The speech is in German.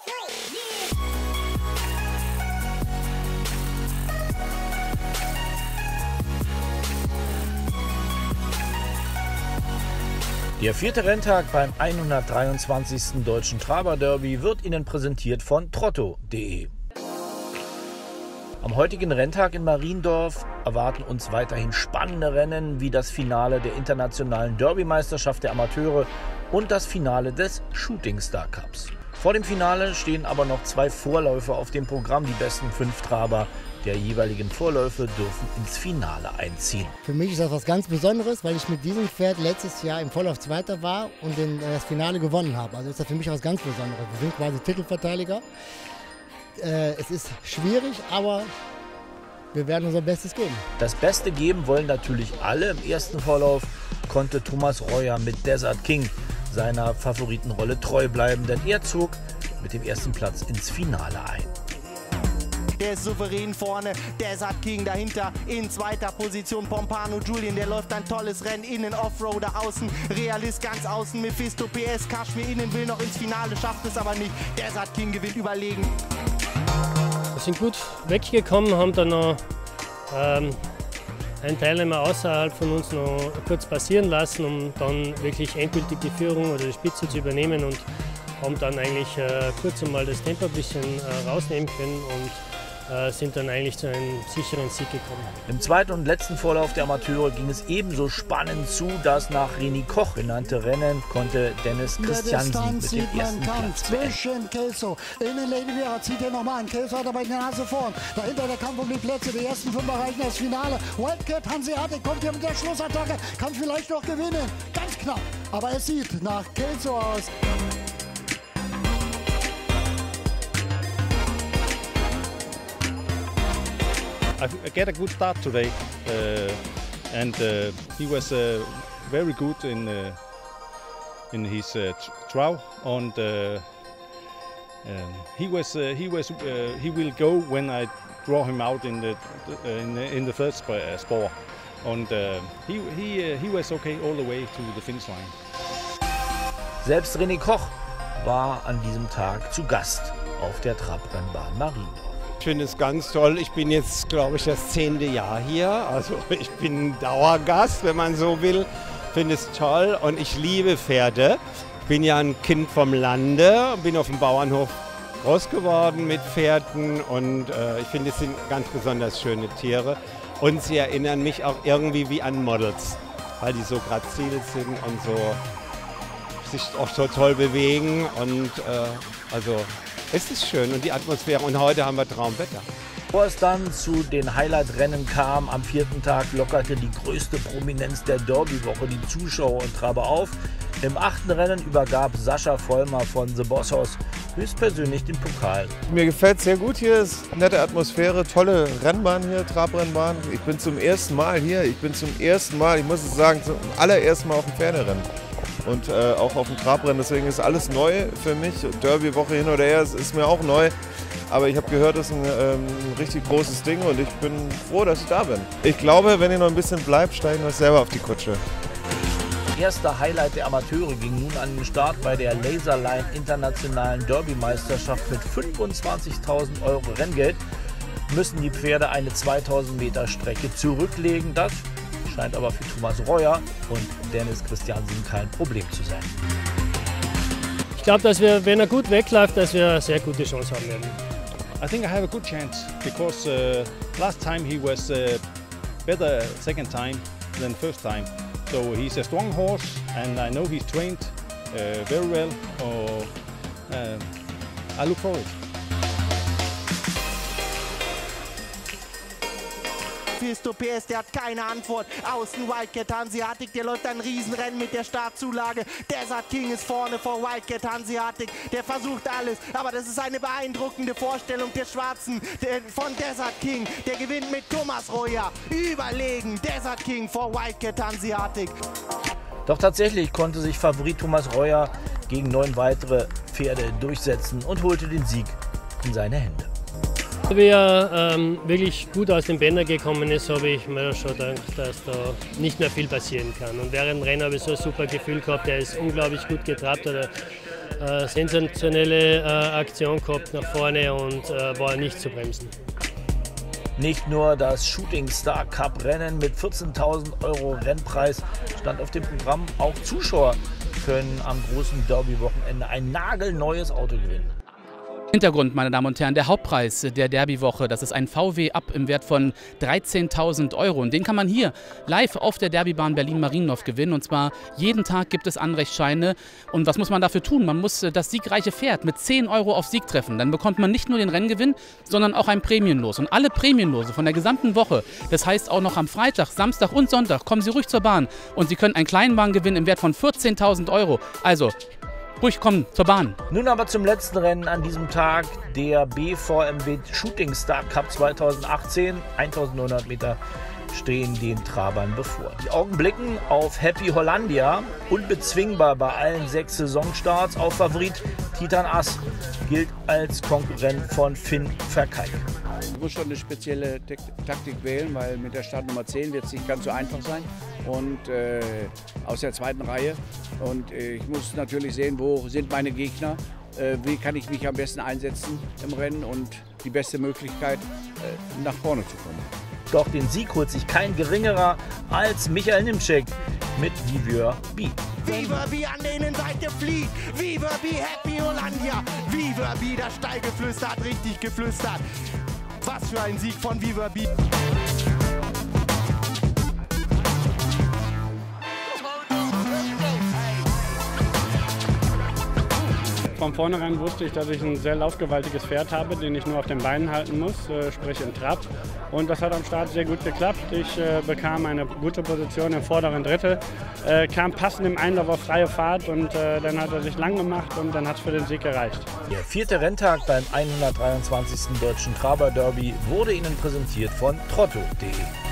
Der vierte Renntag beim 123. Deutschen Traber-Derby wird Ihnen präsentiert von trotto.de. Am heutigen Renntag in Mariendorf erwarten uns weiterhin spannende Rennen wie das Finale der internationalen Derby-Meisterschaft der Amateure und das Finale des Shooting Star Cups. Vor dem Finale stehen aber noch 2 Vorläufe auf dem Programm. Die besten 5 Traber der jeweiligen Vorläufe dürfen ins Finale einziehen. Für mich ist das was ganz Besonderes, weil ich mit diesem Pferd letztes Jahr im Vorlauf Zweiter war und das Finale gewonnen habe. Also ist das für mich was ganz Besonderes. Wir sind quasi Titelverteidiger. Es ist schwierig, aber wir werden unser Bestes geben. Das Beste geben wollen natürlich alle. Im ersten Vorlauf konnte Thomas Reuer mit Desert King seiner Favoritenrolle treu bleiben, denn er zog mit dem ersten Platz ins Finale ein. Der ist souverän vorne, Desert King dahinter in zweiter Position. Pompano Julian, der läuft ein tolles Rennen, innen Offroader, außen Realist ganz außen, Mephisto PS, Kashmir innen will noch ins Finale, schafft es aber nicht. Desert King gewinnt überlegen. Wir sind gut weggekommen, haben dann noch einen Teilnehmer außerhalb von uns noch kurz passieren lassen, um dann wirklich endgültig die Führung oder die Spitze zu übernehmen und haben dann eigentlich kurz einmal das Tempo ein bisschen rausnehmen können und sind dann eigentlich zu einem sicheren Sieg gekommen. Im zweiten und letzten Vorlauf der Amateure ging es ebenso spannend zu. Das nach René Koch genannte Rennen konnte Dennis Christiansen mit dem ersten Platz zwischen Kelso. Innen Lady Vera zieht hier nochmal an. Kelso hat aber die Nase vorn. Dahinter der Kampf um die Plätze. Die ersten 5 erreichen das Finale. Wildcat Hanseatic kommt hier mit der Schlussattacke. Kann vielleicht noch gewinnen. Ganz knapp. Aber es sieht nach Kelso aus. I get a good start today, and he was very good in his throw, and he will go when I draw him out in the third spore, and he was okay all the way to the finish line. Selbst René Koch war an diesem Tag zu Gast auf der Trabrennbahn Mariendorf. Ich finde es ganz toll. Ich bin jetzt, glaube ich, das 10. Jahr hier. Also ich bin Dauergast, wenn man so will. Ich finde es toll und ich liebe Pferde. Ich bin ja ein Kind vom Lande, bin auf dem Bauernhof groß geworden mit Pferden und ich finde, es sind ganz besonders schöne Tiere. Und sie erinnern mich auch irgendwie wie an Models, weil die so grazil sind und so sich auch so toll bewegen und also es ist schön und die Atmosphäre und heute haben wir Traumwetter. Bevor es dann zu den Highlight-Rennen kam, am 4. Tag lockerte die größte Prominenz der Derby-Woche die Zuschauer und Traber auf. Im 8. Rennen übergab Sascha Vollmer von The Boss Hoss höchstpersönlich den Pokal. Mir gefällt es sehr gut hier, es ist eine nette Atmosphäre, tolle Rennbahn hier, Trabrennbahn. Ich bin zum ersten Mal hier, ich muss es sagen, zum allerersten Mal auf dem Pferderennen. Und auch auf dem Trabrennen, deswegen ist alles neu für mich. Derby-Woche hin oder her ist mir auch neu. Aber ich habe gehört, das ist ein richtig großes Ding und ich bin froh, dass ich da bin. Ich glaube, wenn ihr noch ein bisschen bleibt, steigen wir selber auf die Kutsche. Erster Highlight der Amateure ging nun an den Start bei der Laserline Internationalen Derby-Meisterschaft mit 25.000 € Renngeld. Müssen die Pferde eine 2000 Meter Strecke zurücklegen. Das scheint aber für Thomas Reuer und Dennis Christiansen kein Problem zu sein. Ich glaube, dass wir, wenn er gut wegläuft, dass wir eine sehr gute Chance haben werden. I think I have a good chance because last time he was better second time than first time. So he's a strong horse and I know he's trained very well. I look forward. Mephisto PS, der hat keine Antwort. Außen Wildcat Hanseatic, der läuft ein Riesenrennen mit der Startzulage. Desert King ist vorne vor Wildcat Hanseatic, der versucht alles, aber das ist eine beeindruckende Vorstellung der Schwarzen von Desert King. Der gewinnt mit Thomas Reuer. Überlegen, Desert King vor Wildcat Hanseatic. Doch tatsächlich konnte sich Favorit Thomas Reuer gegen 9 weitere Pferde durchsetzen und holte den Sieg in seine Hände. Wie er wirklich gut aus dem Bänder gekommen ist, habe ich mir schon gedacht, dass da nicht mehr viel passieren kann. Und während dem Rennen habe ich so ein super Gefühl gehabt, er ist unglaublich gut getrabt, hat sensationelle Aktion gehabt nach vorne und war nicht zu bremsen. Nicht nur das Shooting Star Cup Rennen mit 14.000 € Rennpreis stand auf dem Programm, auch Zuschauer können am großen Derby-Wochenende ein nagelneues Auto gewinnen. Hintergrund, meine Damen und Herren, der Hauptpreis der Derby-Woche, das ist ein VW Up im Wert von 13.000 €. Und den kann man hier live auf der Derbybahn Berlin-Mariendorf gewinnen. Und zwar jeden Tag gibt es Anrechtsscheine. Und was muss man dafür tun? Man muss das siegreiche Pferd mit 10 € auf Sieg treffen. Dann bekommt man nicht nur den Renngewinn, sondern auch ein Prämienlos. Und alle Prämienlose von der gesamten Woche, das heißt auch noch am Freitag, Samstag und Sonntag, kommen Sie ruhig zur Bahn. Und Sie können einen Kleinwagen gewinnen im Wert von 14.000 €. Also ruhig kommen zur Bahn. Nun aber zum letzten Rennen an diesem Tag, der BVMW Shooting Star Cup 2018. 1900 Meter stehen den Trabern bevor. Die Augen blicken auf Happy Hollandia, unbezwingbar bei allen 6 Saisonstarts. Auf Favorit Titan Ass gilt als Konkurrent von Finn Verkeik. Ich muss schon eine spezielle Taktik wählen, weil mit der Startnummer 10 wird es nicht ganz so einfach sein. Und aus der zweiten Reihe. Und ich muss natürlich sehen, wo sind meine Gegner, wie kann ich mich am besten einsetzen im Rennen und die beste Möglichkeit, nach vorne zu kommen. Doch den Sieg holt sich kein geringerer als Michael Nimczek mit Viva B. Viva B an der Innenseite fliegt. Viva B Happy Hollandia. Viva B, das Stallgeflüster hat richtig geflüstert. Was für ein Sieg von Viva B. Von vornherein wusste ich, dass ich ein sehr laufgewaltiges Pferd habe, den ich nur auf den Beinen halten muss, sprich im Trab. Und das hat am Start sehr gut geklappt. Ich bekam eine gute Position im vorderen Drittel, kam passend im Einlauf auf freie Fahrt und dann hat er sich lang gemacht und dann hat es für den Sieg gereicht. Der 4. Renntag beim 123. Deutschen Traber Derby wurde Ihnen präsentiert von trotto.de.